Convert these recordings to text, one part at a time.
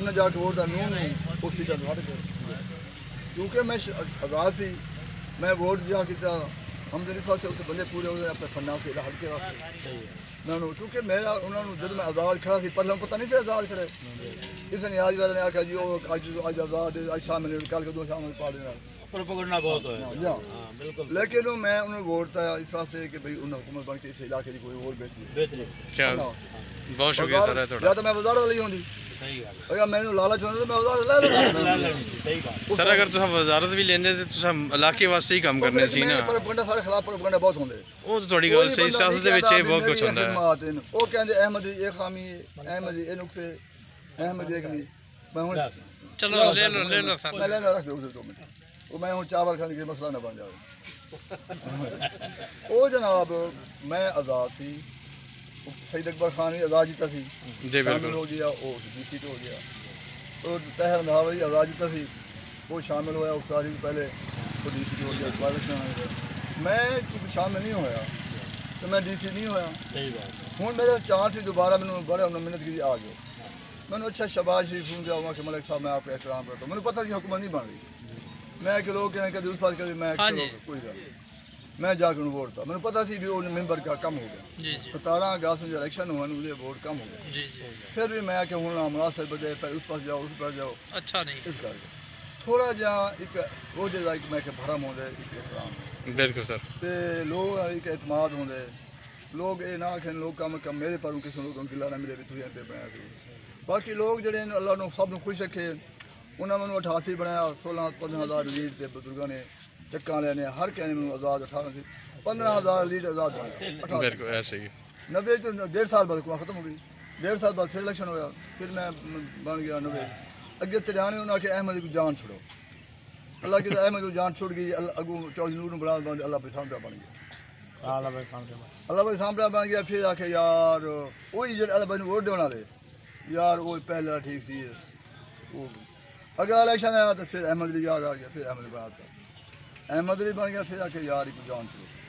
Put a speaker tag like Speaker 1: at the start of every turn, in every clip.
Speaker 1: उन्हें जाके वोट का नून नहीं उस सीटा हट गए क्योंकि मैं आज़ाद सी मैं वोट जा किया हम दिन साथ उस बंदे पूरे अपने फंडा से हल्के वास्ते मैं क्योंकि मेरा उन्होंने जब मैं आज़ाद खड़ा सी पहले पता नहीं से आज़ाद खड़े इस न्याज वाले ने आखा जी अज आज़ाद अज शामिल कल कदों शामिल पा देना
Speaker 2: प्रोपेगेंडा बहुत है बिल्कुल
Speaker 1: लेकिन मैं उन्हें वोट दिया इस वास्ते कि भाई उन्हें हुकूमत बन के इस इलाके की कोई और बेहतरी
Speaker 3: क्या बहुत शुक्रिया सर
Speaker 1: या तो मैं वज़ारत ली होंदी
Speaker 2: सही गल
Speaker 1: अगर मैंने लालच होंदा तो मैं वज़ारत ले लेना
Speaker 2: सही बात
Speaker 3: सर अगर तुम वज़ारत भी लेंदे ते तुम इलाके वास्ते ही काम करने सी ना
Speaker 1: प्रोपेगेंडा सारे खिलाफ प्रोपेगेंडा बहुत होंदे
Speaker 3: वो तो थोड़ी गल सही सियासत दे विच बहुत कुछ होंदा है
Speaker 1: वो कहंदे अहमद ये खामी है अहमद ये नुक्से अहमद एक नहीं मैं हुन
Speaker 3: चलो ले लो सर
Speaker 1: मैं लेना रख दो 2 मिनट वो मैं हूँ चावल खाने के मसला न बन जाए ओ जनाब मैं आज़ाद सी सईद अकबर खान भी आज़ाद जीता सी शामिल हो गया वो डीसी हो गया तो तहर नहावा जी आज़ाद जीता सी वो शामिल होया उस साल पहले वो डीसी हो गया मैं शामिल नहीं होया तो मैं डीसी नहीं होया हूँ मेरा चांस थी दोबारा मैंने बड़े मिन्नत की आ गए मैंने अच्छा शबाज शरीफ हूँ गया कि मलिक साहब मैं आपका एहतराम करता हूँ मैंने पता थी हुकूमत नहीं बन रही मैं कि लोग कहें कभी उस पास कभी मैं कोई गल मैं जाकर वोट था मैंने पता थी भी वो मेंबर का कम हो गया 17 अगस्त जो इलेक्शन हुआ मुझे वोट कम हो गया फिर भी मैं कि हूँ मुनासिब बजे उस पास जाओ उस पास जाओ अच्छा नहीं इस करके थोड़ा जहाँ एक वो जगह मैं कि भरम होंगे एक एहतराम
Speaker 3: बिल्कुल सर
Speaker 1: ते लोग एक एतमाद होंगे लोग ये ना आखें लोग कम मेरे पर किसी लोगों की लाना मिले भी तुझे पे बनाया बाकी लोग जड़े अल्लाह ने सब खुश रखे उन्होंने मैं 88 बनाया 16-15,000 लीड से बुजुर्गों ने चक्का लेने हर कहने में आज़ाद 18 से 15,000 लीड आज़ाद
Speaker 3: बिल्कुल ऐसे ही
Speaker 1: 90 तो 1.5 साल बाद खत्म हो गई 1.5 साल बाद फिर इलेक्शन होया फिर मैं बन गया 90 अगे 93 उन्होंने आखे अहमद को जान छोड़ो अल्लाह की अहमद को जान छोड़ गई अगू चौधरी नूर बना अल्लाह भाई सामने बन गया अल्लाह भाई सामने बन गया फिर आखे यार वही जो अल्लाह भाई वोट देने वाले यार वो पहले ठीक सी वो अगर इलेक्शन आया तो फिर अहमद अली याद आ गया फिर अहमद बनाता अहमद अली बन गया फिर आके यार एक जान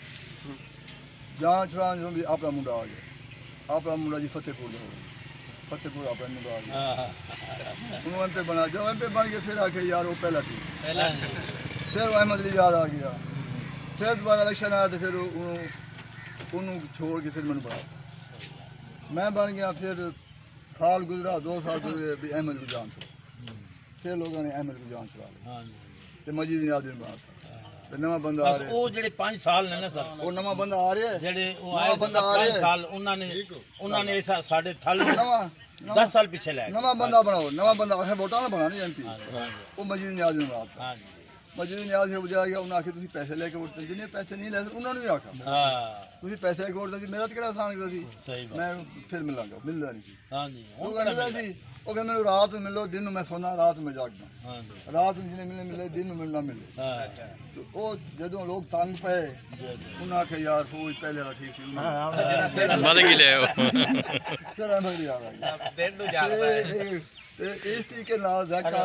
Speaker 1: छुड़ा भी अपना मुंडा आ गया अपना मुंडा जी फतेहपुर अपना मुंडा आ गया उन्होंने एम पे बना जब एम पे बन गया फिर आके यार वो पहला ठीक फिर वो अहमद अली याद आ गया फिर दोबारा इलेक्शन आया तो फिर उन्होंने छोड़ के फिर मैंने बना मैं बन गया फिर साल गुजरा 2 साल गुजरे भी अहमद की जान छुड़ा फिर लोगों ने अहमद को जान छुड़ा ली ते मजीद नादिर बनाता ते नवा बंदा आ रहा है
Speaker 2: वो जेडे 5 साल ने ना सर
Speaker 1: वो नवा बंदा आ रहा है
Speaker 2: जेडे वो आए बंदा आ रहा है 5 साल उन्होंने साडे थल
Speaker 1: नवा
Speaker 2: 10 साल पीछे ले
Speaker 1: नवा बंदा बनाओ नवा बंदा है वोटा ना बनानी एमपी वो मजीद नादिर बनाता
Speaker 2: हां
Speaker 1: मजीद न्याज से बुझा गया उन्हें आखे तुम पैसे लेके वोट जिन्हें पैसे नहीं ले उन्होंने भी आखा तुम पैसे लेके वोट दी मेरा तो किहड़ा आसान करता सी मैं फिर मिलांगा मिलदा नहीं सी
Speaker 2: हां जी
Speaker 1: वो मिलदा सी वो कहते मैं रात में मिलो दिन में मैं सोना रात में जागदा रात में जिन्हें मिले दिन में मिलना मिले तो वो जदों लोग तंग पे उन्हें आखे यार फौज पहले वाला ठीक सी
Speaker 3: मत की ले
Speaker 1: फिर मैं याद आ गया दिन नु जा रहा इस तरीके नाल ज़ाका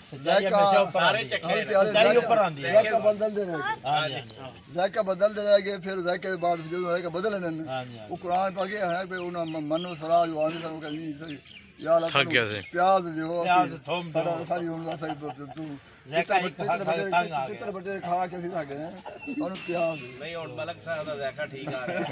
Speaker 2: सारे चक्कर सच्चाई ऊपर आंदी है
Speaker 1: ज़ाका बदलते रहेंगे ज़ाका बदलते रहेंगे फिर ज़ाके के बाद जो ज़ाका बदल लेंगे वो कुरान पढ़ के है पे उन मनो सलाह जो आने सब कहनी सही या
Speaker 3: थक गया से
Speaker 1: प्याज जो
Speaker 2: प्याज थोम
Speaker 1: सारी उन सही तू ज़ाका कितने बटे खा के सीधा गए और प्याज
Speaker 2: नहीं हुन मलक साहब दा ज़ाका ठीक आ रहा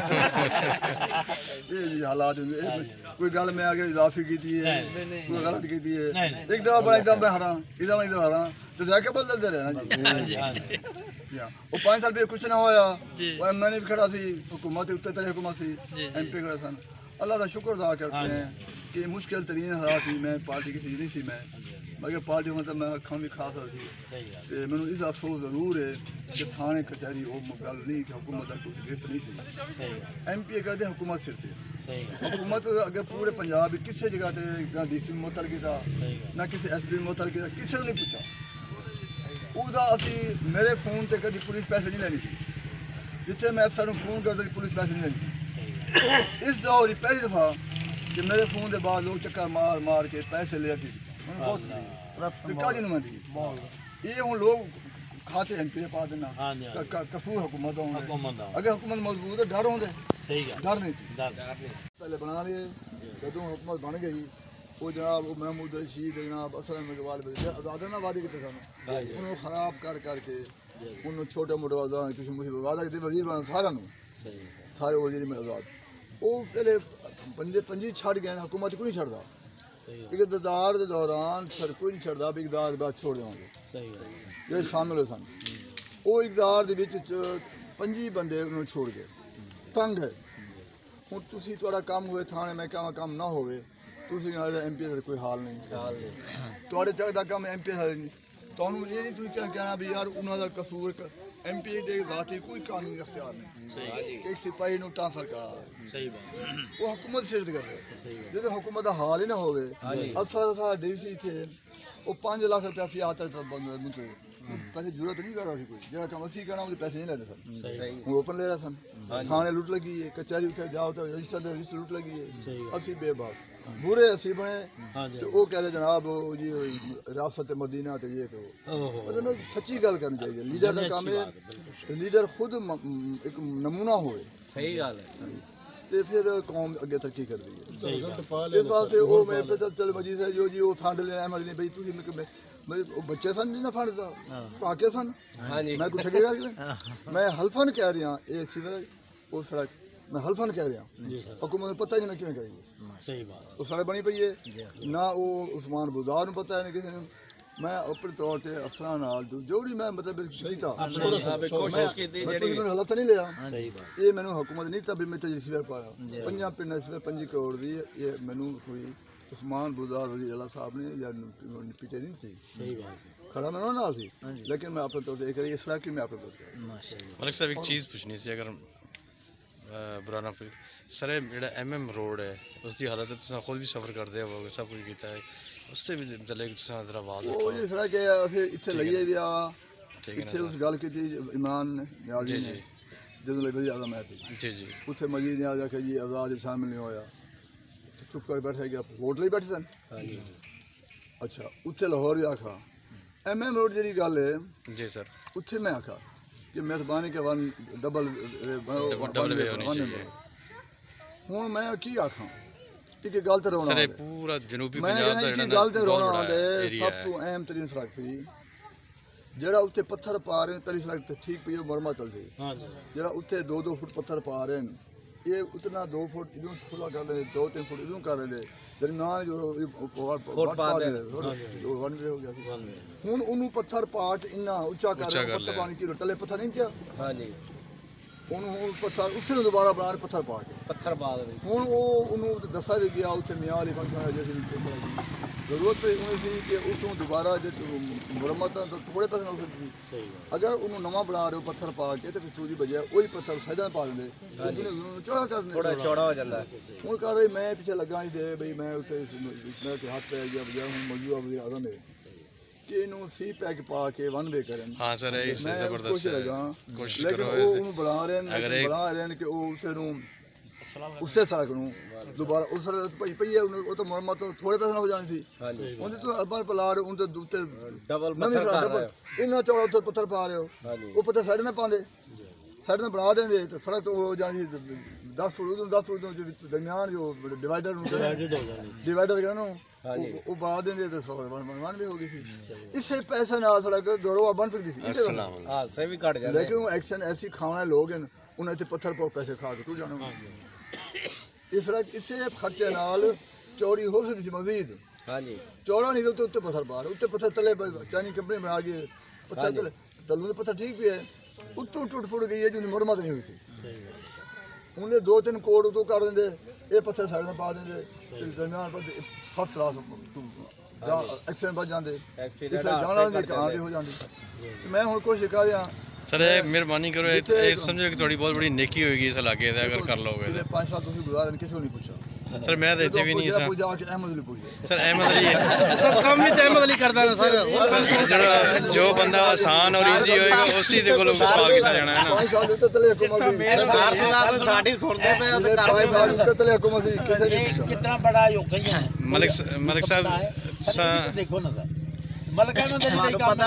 Speaker 1: ये जी हालात कोई गल में आगे इजाफी की थी कोई गलत की थी एक दफा बड़ा एकदम हरा एकदम हरा तो ज़ाका बदलते रहे ना जी वो 5 साल भी कुछ ना होया वो मैंने भी खड़ा सी हुकूमत उत्तर तरह हुकूमत सी एमपी खड़ा सन अल्लाह का शुक्र अदा करते हैं कि मुश्किल तरीन हालात थी मैं पार्टी किसी नहीं सी मैं मगर पार्टी मतलब मैं अखा भी खा सकती मैं इस अफसोस जरूर है कि थाने कचहरी वो गल नहीं कि हुकूमत का कुछ गिरफ्त नहीं सी एमपी कहते हुकूमत सिर से हुकूमत अगर पूरे पंजाब किसी जगह से ना डीसी मुतल किया ना किसी एसपी मुतल किया किसी ने नहीं पूछा ਉਹਦਾ ਅਸੀਂ मेरे फोन से कभी पुलिस पैसे नहीं लेनी थी जिथे मैं अफसर फोन करता कि पुलिस पैसे नहीं लेनी इस दौर पहली दफा कि मेरे फोन के बाद लोग चक्कर मार के पैसे ले बहुत नुमाइंदगी ये हूँ लोग खाते एमपी पा देना कसूर हुकूमत अगर हुकूमत मजबूत है डर होंगे डर नहीं थी पहले बना लिए जदों हुकूमत बन गई वो जनाब महमूद रशीद जनाब असलम इकबाल आज़ादा ना वादे किते सन उन्होंने खराब कर करके उन्होंने छोटे मोटे आज़ाद किसी मुझे वादा किते वजीर बना सारे वजीर में आज़ाद वो पहले पंजी छड़ गए हुकूमत को नहीं छड़ता इकतदार के दौरान सर कोई नहीं छड़ता भी इकतदार बाद छोड़ देंगे जो शामिल हो सन वो इकतदार के पंजी बंदे उन्होंने छोड़ गए तंग है हूँ तुसी थोड़ा काम हुए थाने में क्या काम ना होवे तुसी MP का कोई हाल नहीं थोड़े तक का काम MP तो ये नहीं तुम कहना भी यार उन्होंने कसूर MP के जाती कोई कानूनी अख्तियार नहीं एक सिपाही नु ट्रांसफर करा वो हुकूमत सिर्फ कर रहे जो हुकूमत का हाल ही ना होवे असा DC थे वो 5 लाख रुपया फी आता था मुझे पैसे जरूरत नहीं कर रहा थी कोई जो काम असी करना पैसे नहीं लेते सन हूँ ओपन ले रहा सन थाने लुट लगी है कचहरी उत्थे जाओ तो रजिस्टर लुट लगी है असी बेबाक बुरे असी बने तो वो कह रहे जनाब जी रियासत मदीना तो ये तो मतलब सच्ची गल करनी चाहिए लीडर का काम है लीडर खुद एक नमूना होए
Speaker 4: सही गल है
Speaker 1: तो फिर कौम अगे तरक्की कर दी है इस वास्ते वो मैं चल मजीद से जो जी वो फंड लेना अहमद ने भाई तुसी बच्चे सन जिन्हें फंड था पाके सन मैं कुछ ठगेगा मैं हल्फन कह रहा ये सीवरेज वो सड़क मैं हल्फन कह रहा हुकूमत ने पता ही नहीं क्यों करेगी
Speaker 2: सही बात
Speaker 1: वो सड़क बनी पई है ना वो उस्मान बुदार को पता है ना किसी ने मैं अपने तौर पर अफसरान नाल जो भी मैं मतलब
Speaker 4: कोशिश की
Speaker 1: मैंने हल्फ नहीं लिया ये मैंने हुकूमत नहीं तभी मैं तजसीर पाया 5 पिंड 5 करोड़ दी ये मैंने कोई उस्मान बुदार वज़ीर अला साहब ने या पीटे नहीं थी खड़ा मैं ना सी लेकिन मैं अपने तौर पर एक इसलाह की मैं अपने तौर पर
Speaker 3: मलिक साहब एक चीज़ पूछनी सी अगर बुरा ना फिर सर जो MM रोड है उसकी हालत तुम खुद भी सफ़र करते हो सब कुछ किया है उससे भी चले जरा बात
Speaker 1: जिस तरह के फिर इतने लइए भी इतने उस गल की इमरान न्याजी ने जो वज़ीर आज़म है
Speaker 3: जी जी
Speaker 1: उत्थे मजीद न्याज आखे जी आज़ाद शामिल नहीं होया चुप कर बैठे गया वोट ले बैठे सन अच्छा उत्थे लाहौर भी आखा MM रोड जी गल है
Speaker 3: जी सर
Speaker 1: उत्थे मैं आखा कि मेहरबानी के वन डबल हूँ मैं की आखा कि गल तो रोना
Speaker 3: पूरा जनूबी
Speaker 1: पंजाब दा गल तो रोना सब तो अहम तरीन सड़क सी जरा उत्थे पत्थर पा रहे तली सड़क तो ठीक पी मरमा चलती जरा उत्थे 2-2 फुट पत्थर पा रहे ये उतना 2 फुट इधर खुला कर रहे 2-3 फुट इधर कर रहे दरमियान जो फुट पा रहे जो वन वे हो गया हुन उन्होंने पत्थर पाट इन्ना ऊंचा कर रहे पत्थर पानी की तले पत्थर नहीं क्या
Speaker 4: हां जी
Speaker 1: उन्होंने पत्थर उससे दोबारा बना पत्थर पा के
Speaker 4: पत्थर पा दे
Speaker 1: हुन वो उन्होंने दसा भी गया उत्थे मियां वाली फंक्शन है जैसे जरूरत उन्हें थी कि उसको दोबारा मुरम्मत तो थोड़े पैसे हो सकती अगर उन्होंने नवा बना रहे हो पत्थर पा के तो फिर सूदी बजाय वही पत्थर साइड में पा देंगे चौड़ा कर
Speaker 4: थोड़ा चौड़ा हो जाता है
Speaker 1: हूँ कह रही मैं पीछे लगा ही थे बई मैं उत्थे मेरे हाथ पे गया बजाय हूँ मौजूदा वज़ीर आज़म है कि इन्हों सी पैक पा के वन वे करें
Speaker 3: हाँ सर
Speaker 1: मैं कोशिश लगा लेकिन वो बना रहे हैं कि वो उससे सड़क नूं दोबारा उस पई पई है वो तो मुरम्मत तो थोड़े पैसे हो जानी थी उनके तो अरबां पला रहे उनके दूते
Speaker 4: डबल
Speaker 1: डबल इन्ना चौड़ा उत्ते पत्थर पा रहे हो वो पत्थर साइड में पांदे साइड में बना देंगे तो सड़क तो हो जानी 10 फुट दरमियान जो डिवाइडर क्या ना वो बना देंगे तो वन भी हो गई थी इससे पैसे ना सड़क दोबारा बन सकती थी लेकिन वो एक्शन ऐसी खाना लोग हैं उन्हें इतने पत्थर पर पैसे खा के तू जाना इस तरह इससे खर्चे नाल चौड़ी हो सकती थी मजीद चौड़ा नहीं तो उत्ते पत्थर पा रहे उत्ते पत्थर तले चाइनीज कंपनी बना गए पत्थर तले तलू में पत्थर ठीक भी है उत्तों टूट फुट गई है जिनकी मुरम्मत नहीं हुई थी उन्हें 2-3 कोड़ उतो कर देंगे ये पत्थर साइड में पा देंगे दरमियान पर फर्स्ट क्लास एक्सीडेंट बच जाते जाना कहाँ हो जाती मैं हूँ कोशिश कर रहा
Speaker 3: सर मेहरबानी करो समझो कि थोड़ी बहुत बड़ी नेकी होगी इस इलाके से अगर कर लोगे
Speaker 1: 5 साल तुम गुजारे किसी को नहीं पूछा
Speaker 3: सर मैं तो इतने भी नहीं सर
Speaker 1: अहमद अली पूछे
Speaker 3: सर अहमद अली
Speaker 4: सब काम भी अहमद अली करता है सर
Speaker 3: जो बंदा आसान और इजी होएगा उसी दे कोलों सवाल किया जाना है ना
Speaker 1: 5 साल तो तले हुकूमत
Speaker 4: साडी सुनते पे ते कर
Speaker 1: 5 साल तो तले हुकूमत किसी ने
Speaker 2: कितना बड़ा योगदान है
Speaker 3: मलिक साहब
Speaker 2: देखो ना सर ਮਲਕਾ ਮੈਂ ਤੇਰੀ
Speaker 4: पता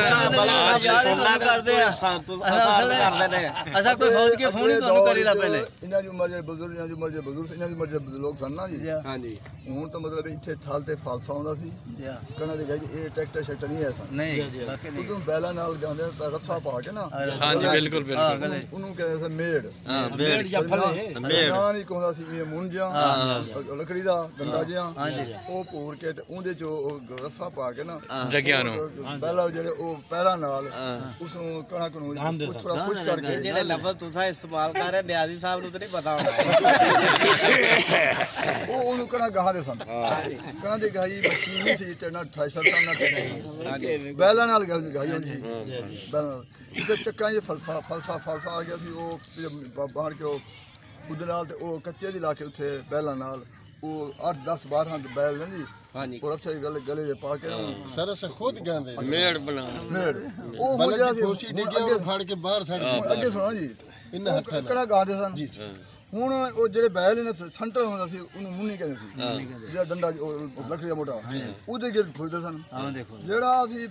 Speaker 4: करते हैं
Speaker 5: असा कोई फौज के फोन ही तो करीदा पहले
Speaker 1: ਇਹਨਾਂ ਦੀ ਉਮਰ ਜਿਹੜੇ ਬਜ਼ੁਰਗ ਇਹਨਾਂ ਦੀ ਉਮਰ ਜਿਹੜੇ ਬਜ਼ੁਰਗ ਇਹਨਾਂ ਦੀ ਉਮਰ ਜਿਹੜੇ ਲੋਕ ਸਨ ਨਾ ਜੀ
Speaker 4: हाँ जी
Speaker 1: ਹੁਣ ਤਾਂ ਮਤਲਬ ਇੱਥੇ ਥਲ ਤੇ ਫਾਲਸਾ ਆਉਂਦਾ ਸੀ ਕਹਣਾ ਦੇ ਗਾਜੀ ਇਹ ਟਰੈਕਟਰ ਸ਼ੈਕਟਰ ਨਹੀਂ ਹੈ ਸਨ
Speaker 5: नहीं बाकी नहीं
Speaker 1: ਉਦੋਂ ਬੈਲਾ ਨਾਲ ਜਾਂਦੇ ਰੱਸਾ ਪਾ ਕੇ ਨਾ
Speaker 3: ਹਾਂਜੀ ਬਿਲਕੁਲ ਬਿਲਕੁਲ
Speaker 1: ਉਹਨੂੰ ਕਹਿੰਦੇ ਸੀ ਮੇੜ
Speaker 2: ਮੇੜ ਜਫਲੇ
Speaker 1: ਨਾ ਨਹੀਂ ਕਹਿੰਦਾ ਸੀ ਇਹ ਮੁੰਜਿਆਂ ਲੱਕੜੀ ਦਾ ਡੰਡਾ ਜਿਹਾ ਉਹ ਭੂਰ ਕੇ ਤੇ ਉਹਦੇ ਚ ਰੱਸਾ ਪਾ ਕੇ ਨਾ
Speaker 3: ਜਗਿਆਂ ਨੂੰ
Speaker 1: ਬੈਲਾ ਜਿਹੜੇ ਉਹ ਪੈਰਾਂ ਨਾਲ ਉਸ ਨੂੰ ਕਣਕ ਨੂੰ ਥੋੜਾ ਖੁਸ਼ ਕਰਕੇ
Speaker 4: ਜਿਹੜੇ ਲਫ਼ਜ਼ ਤੁਸੀਂ ਇਸਤੇਮਾਲ ਕਰ ਰਹੇ ਨਿਆਜ਼ੀ ਸਾਹਿਬ ਨੂੰ ਤਾਂ ਨਹੀਂ ਪਤਾ ਹੋਣਾ
Speaker 1: ਉਹ ਉਹਨੂੰ ਕਣਾ ਗਾਹ ਦੇ ਸਨ ਕਣਾ ਦੇ ਗਾਹੀ ਮਸ਼ੀਨ ਨਹੀਂ ਸੀ ਟੈਨਾ 68 ਸਾਲ ਨਾਲ ਬੈਲਾਂ ਨਾਲ ਗਾਹੀ ਹੁੰਦੀ ਸੀ ਬੈਲਾਂ ਤੇ ਚੱਕਾਂ 'ਚ ਫਲਸਾ ਆ ਗਿਆ ਸੀ ਉਹ ਬਾਹਰ ਕੇ ਉਹਦੇ ਨਾਲ ਤੇ ਉਹ ਕੱਚੇ ਦੀ ਲਾ ਕੇ ਉੱਥੇ ਬੈਲਾਂ ਨਾਲ ਉਹ 8 10 12 ਬੈਲ ਨੇ ਜੀ
Speaker 4: ਹਾਂਜੀ
Speaker 1: ਉਹ ਰੱਸੇ ਗਲੇ 'ਚ ਪਾ ਕੇ
Speaker 6: ਸਰ ਅਸੀਂ ਖੁਦ ਗਾਉਂਦੇ
Speaker 4: ਮੇੜ ਬਣਾ
Speaker 1: ਮੇੜ ਉਹ ਹੋ ਗਿਆ ਸੀ
Speaker 6: ਖੁਸ਼ੀ ਡਿੱਗਿਆ ਉਹ ਫੜ ਕੇ ਬਾਹਰ ਸੜ
Speaker 1: ਅੱਗੇ ਸੁਣਾ ਜੀ
Speaker 6: ਇਹਨਾਂ ਹੱਥਾਂ ਨਾਲ
Speaker 1: ਕਣਾ ਗਾਉਂਦੇ ਸਨ ਜੀ ਹੁਣ ਉਹ ਜਿਹੜੇ ਬੈਲ ਨੇ ਸੰਟਰ ਹੁੰਦਾ ਸੀ ਉਹਨੂੰ ਮੁੰਨੀ ਕਹਿੰਦੇ ਸੀ ਜਿਹੜਾ ਡੰਡਾ ਲੱਕੜੀ ਦਾ ਮੋਟਾ ਉਹਦੇ ਗੇਟ ਫੁੱਲਦੇ ਸਨ ਜਿਹੜਾ ਅਸੀਂ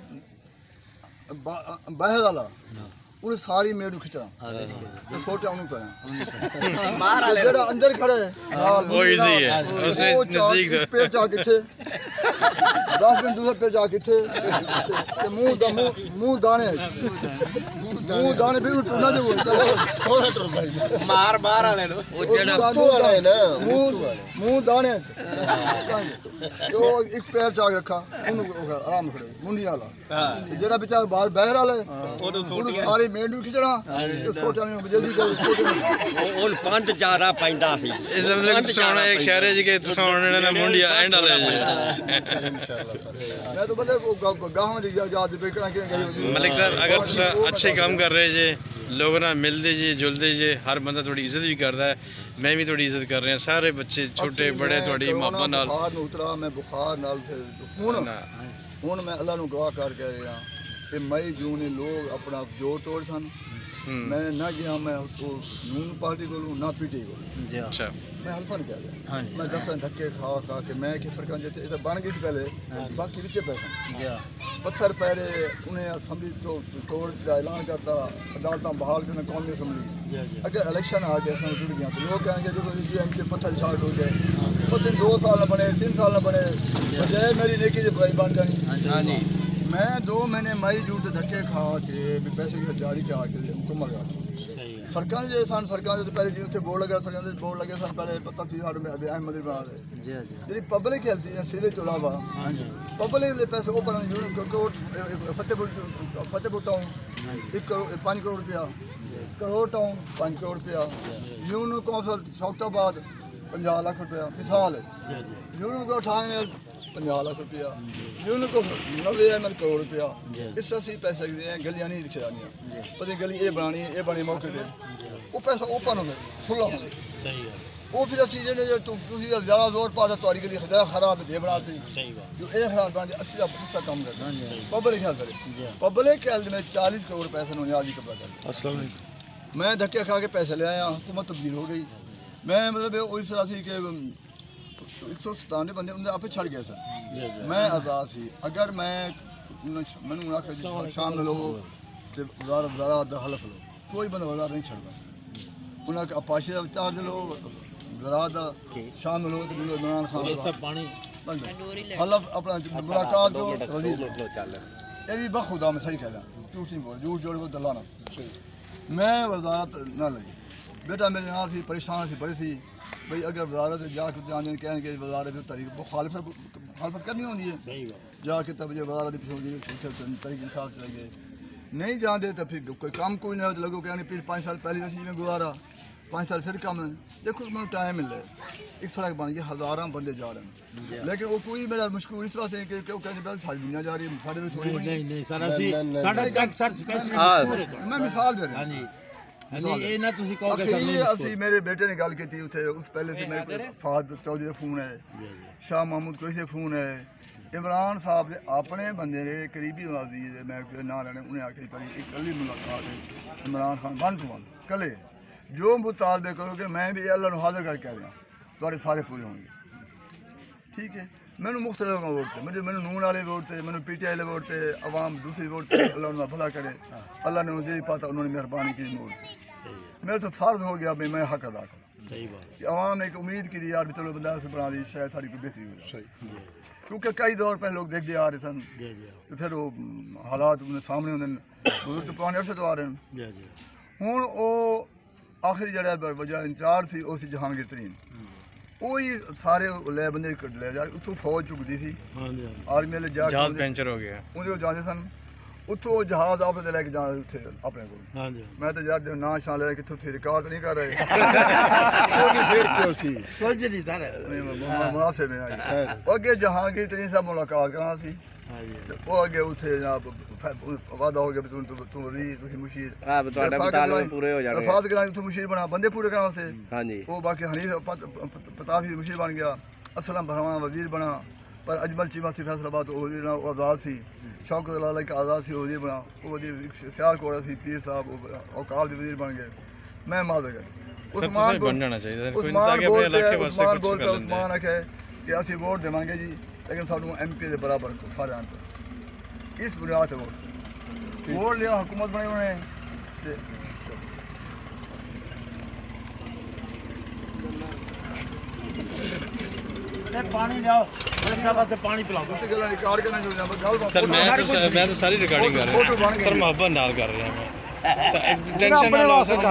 Speaker 1: ਬਾਹਰ ਵਾਲਾ ਉਹਨੇ ਸਾਰੀ ਮੇੜ ਨੂੰ ਖਿੱਚਣਾ ਤੇ ਸੋਟਾ ਉਹਨੂੰ ਪੈਣਾ
Speaker 4: ਬਾਹਰ ਵਾਲੇ
Speaker 1: ਜਿਹੜਾ ਅੰਦਰ ਖੜਾ ਹੈ
Speaker 3: ਉਹ ਈਜ਼ੀ ਹੈ ਉਸਨੇ ਨਜ਼ਦੀਕ
Speaker 1: ਪੇਟ ਜਾ ਕਿੱਥੇ 10 ਮਿੰਟ ਦੂਸਰੇ ਪੇਟ ਜਾ ਕਿੱਥੇ ਤੇ ਮੂੰਹ ਦਾਣੇ ਵੀ ਟੁੱਟਣਾ ਜੋ
Speaker 6: ਥੋੜਾ ਟੁਰਦਾ ਹੀ
Speaker 4: ਮਾਰ ਬਾਹਰ ਵਾਲੇ ਨੂੰ
Speaker 6: ਉਹ ਜਿਹੜਾ ਤੂੰ ਵਾਲਾ ਹੈ ਨਾ
Speaker 1: ਮੂੰਹ ਦਾਣੇ ਉਹ ਇੱਕ ਪੈਰ ਚਾਗ ਰੱਖਾ ਉਹਨੂੰ ਆਰਾਮ ਖੜੇ ਮੁੰਡੀ ਵਾਲਾ ਜਿਹੜਾ ਵਿਚਾਰ ਬਾਹਰ ਬਹਿਰ ਵਾਲਾ ਉਹਨੂੰ ਸਾਰੇ ਮੇੜ ਨੂੰ ਖਿੱਚਣਾ ਤੇ ਸੋਟਾ ਨੂੰ ਜਲਦੀ ਕਰ
Speaker 4: ਉਹ ਪੰਜ ਚਾਰਾ ਪੈਂਦਾ ਸੀ
Speaker 3: ਇਸ ਮਤਲਬ ਸੁਣਾ ਇੱਕ ਸ਼ਹਿਰ ਹੈ ਜੀ ਕਿ ਸੁਣਨੇ ਨਾ ਮੁੰਡਿਆ ਐਂਡ ਵਾਲੇ ਜੀ
Speaker 1: ਮੈਂ ਤਾਂ ਬਲੇ ਗਾਹਾਂ ਦੀ ਯਾਦ ਵੇਖਣਾ ਕਿ
Speaker 3: मलिक साहब अगर तुम अच्छे काम कर रहे जे लोगों ना मिलते जे जुलते जे हर बंदा थोड़ी इज्जत भी करता है मैं भी थोड़ी इज्जत कर रहे हैं सारे बच्चे छोटे बड़े थोड़ी मोहब्बत नाल
Speaker 1: बुखार ਨੂੰ ਉਤਰਾ ਮੈਂ ਬੁਖਾਰ ਨਾਲ ਹੁਣ ਮੈਂ ਅੱਲਾ ਨੂੰ ਗਵਾਹ ਕਰ ਕਹਿ ਰਿਹਾ ਕਿ ਮਈ ਜੂਨ ਨੇ ਲੋਕ ਆਪਣਾ ਜੋੜ ਤੋੜ ਸਨ ਮੈਂ ਨਾ ਗਿਆ ਮੈਂ ਨੂਨ ਪਾਰਟੀ ਕੋਲੋਂ ਨਾ ਪੀਟੀ ਕੋਲੋਂ
Speaker 3: अच्छा
Speaker 1: ਮੈਂ ਹਲਫਾ ਨਹੀਂ ਕਹਿ ਰਿਹਾ ਮੈਂ ਦਸਾਂ ਧੱਕੇ ਖਾ ਕੇ ਮੈਂ ਕਿ ਸਰਕਾਰ ਜਿੱਥੇ ਇਹ ਤਾਂ ਬਣ ਗਈ ਸੀ ਪਹਿਲੇ ਬਾਕੀ ਵਿੱਚ ਪੈਸਾ पत्थर पैरे उन्हें असम्बली तोड़ का ऐलान करता अदालत बहाल करना कौमी असम्बली अगर इलेक्शन आ गया जुड़ गया तो लोग कहेंगे जो इनके पत्थर शार्ट हो गए उस दिन 2 साल न बने 3 साल न बने बजाय मेरी नेकी की बुराई बन जानी मैं 2 महीने मई जून से धक्के खा के पैसे की जारी के आके मुकम्मल कर सरकार जो सन सरकार तो पहले जी उत्थे बोर्ड लगे सरकार दे बोर्ड लगे सन पहले पता थी सारे में अहमद इकबाल जी जी पब्लिक हेल्थ है सिरे तो अलावा पब्लिक ले पैसे ऊपर फतेहपुर टाउन 1 करोड़ 5 करोड़ रुपया करोड़ टाउन 5 करोड़ रुपया यूनो कौंसल शौकताबाद 50 लाख रुपया मिसाल यूनो को 98 50 लाख रुपया यूनो को 90 करोड़ रुपया इस असं पैसे हैं गलियां नहीं दिखे जानियाँ पता गली ये बनानी ये बनी मौके पर वो पैसा ओपन हो खुला हो वो फिर असं जो ज़्यादा जोर पा तो गली ज़्यादा खराब दे बना जो ये खराब बना असं दूसरा काम करते पब्लिक हेल्थ करे पब्लिक हेल्थ में 40 करोड़ पैसे उन्होंने आज ही कब्जा कर मैं धक्के खा के पैसे ले आया हुकूमत तब्दील हो गई मैं मतलब इस तरह से कि 197 बंदे उन्हें आपे छड़ गए सर मैं आज़ाद सी अगर मैं मैंने शाम लो तो वज़ारत हलफ लो कोई बंदा वज़ार नहीं छड़ता उन्हें अपाशे चार्ज लो वज़ारत शाम लो तो इमरान खान हलफ अपना मुलाकात दो ये भी बखुदा मैं सही कह रहा झूठ नहीं बोल झूठ जोड़ को दलाना मैं वज़ारत ना लगी बेटा मेरे यहाँ से परेशान सी बड़ी थी भाई अगर वज़ारत जाके जाने कहने के वज़ारत तरीक मुखालफत करनी होती है जाके तब जो वज़ारत तरीके इंसाफ चले गए नहीं जानते तो फिर कोई काम कोई नहीं हो तो लगो कहने फिर 5 साल पहले नसीब में गुजारा 5 साल फिर कम है देखो मैं टाइम मिल रहा है एक सड़क बन गई हज़ारों बंदे जा रहे हैं लेकिन वो कोई मेरा मुश्किल इस वास्ते है कि कहते सारी दुनिया जा रही है साढ़े भी थोड़ी
Speaker 2: नहीं सर
Speaker 1: मैं मिसाल दे रहा हूँ मेरे बेटे ने गल की उस पहले से मेरे फहद चौधरी का फोन है शाह महमूद कोई से फोन है इमरान साहब के अपने बंदे ने करीबी मैं ना लेने उन्हें आके एक कली मुलाकात है इमरान खान 1 to 1 कले जो मुतालबे करोगे मैं भी अल्लाह हाजिर करके कह रहा थोड़े सारे पूरे होंगे ठीक है मैंने मुख्तलिफ लोगों वोट थे, मैंने नून वाले वोट थे, मैंने PTI वाले वोट थे, अवाम दूसरी वोट थे। अल्लाह उन्हें भला करे, अल्लाह ने उन्हें दिल पाता, उन्होंने मेहरबानी की वोट। मेरा तो फ़र्ज हो गया भाई मैं हक अदा करूँ कि अवाम ने एक उम्मीद की यार भी चलो बंदा से बना दी शायद सारी कोई बेहतरी हो जाए, क्योंकि कई दौर पहले लोग देखते आ रहे सन तो फिर वो हालात उन्हें सामने उन्हें बुजुर्ग तो पुराने अरसे तो आ रहे हैं। हूँ वो आखिरी जड़ा वजह इंचार्ज थी वो सी जहांगीर तरीन, वही सारे ले बंदे ले जा उतों फौज चुकती सी आर्मी वाले जहाज
Speaker 3: पंचर हो गया
Speaker 1: उन्हें जाते सन उतो जहाज आप लैके जाना उत्थे अपने को। मैं तो यार ना शान ले कि उत्थे रिकॉर्ड नहीं कर रहे
Speaker 6: फिर क्यों सी
Speaker 5: कुछ नहीं था
Speaker 1: मुनासिब है अगे जहांगीर तरीन साहब मुलाकात करना सी वो अगे उत्थे जनाब वादा हो गया तू वजीर तुसी मुशीर
Speaker 4: पूरे हो जाने
Speaker 1: वफात कराने तू मुशीर बना बंदे पूरे कराने से वो बाकी हनीफ प्रताप ही मुशीर बन गया, असलम भरवाना वजीर बना, पर अजमल चीमा सी फैसलाबाद वजीर ना आज़ाद सी, शौकत लाला का आज़ाद सी वजीर बना, वो वजीर सियालकोट सी पीर साहब औकाफ के वजीर बन गए। मैं मादर उस्मान आखे कि असी वोट देवांगे जी लेकिन सानू MP के बराबर सारे आन इस बुनियाद पर वोट लिया हुकूमत बनाई उन्हें
Speaker 2: पानी लियाओ पानी पिलाओ
Speaker 3: सर मैं तो सारी रिकॉर्डिंग कर रहा हूँ सर, मोहब्बत नाल कर रहे हैं टेंशन ना लो सर,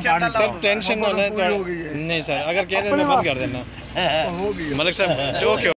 Speaker 3: टेंशन ना ले नहीं सर, अगर कह दे मैं बंद कर देना मलिक साहब ओके।